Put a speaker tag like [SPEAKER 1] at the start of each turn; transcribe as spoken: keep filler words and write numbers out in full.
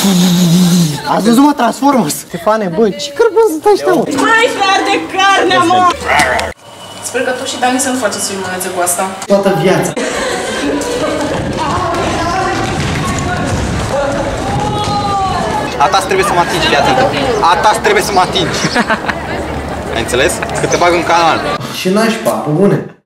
[SPEAKER 1] Ați văzut, mă, Transformers? Stefane, bă, ce cărbun sunt ăștia, mă?
[SPEAKER 2] Mai fiar de carne, mă! Sper că tu și Dani să nu faceți filmulețe cu asta.
[SPEAKER 1] Toată viața.
[SPEAKER 3] A ta trebuie să mă atingi, fii atent. A ta trebuie să mă atingi. Ai înțeles? Că te bag în canal.
[SPEAKER 1] Și nașpa, pe bune.